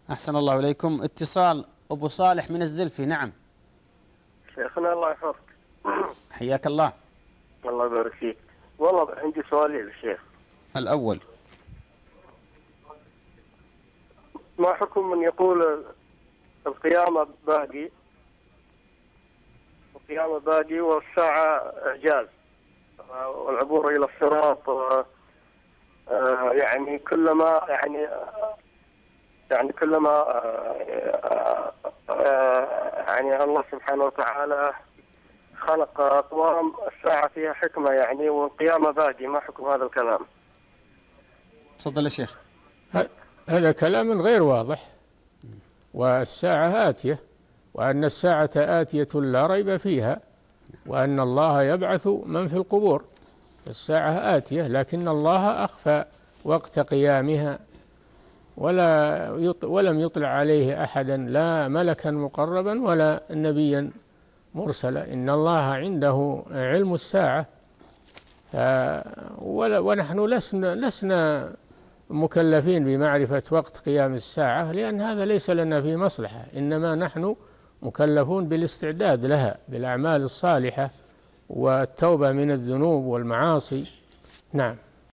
أحسن الله إليكم. اتصال أبو صالح من الزلفي. نعم شيخنا الله يحفظك. حياك الله. الله يبارك فيك. والله عندي سؤالين للشيخ. الأول: ما حكم من يقول القيامة باقي والساعة إعجاز، والعبور إلى الصراط، يعني كلما يعني الله سبحانه وتعالى خلق أقوام الساعة فيها حكمة يعني، والقيامة باقي. ما حكم هذا الكلام؟ تفضل يا شيخ. هذا كلام غير واضح. والساعة آتية، وأن الساعة آتية لا ريب فيها، وأن الله يبعث من في القبور. الساعة آتية، لكن الله أخفى وقت قيامها ولم يطلع عليه أحدا، لا ملكا مقربا ولا نبيا مرسلا. إن الله عنده علم الساعة، ونحن لسنا مكلفين بمعرفة وقت قيام الساعة، لأن هذا ليس لنا فيه مصلحة، إنما نحن مكلفون بالاستعداد لها بالأعمال الصالحة والتوبة من الذنوب والمعاصي. نعم.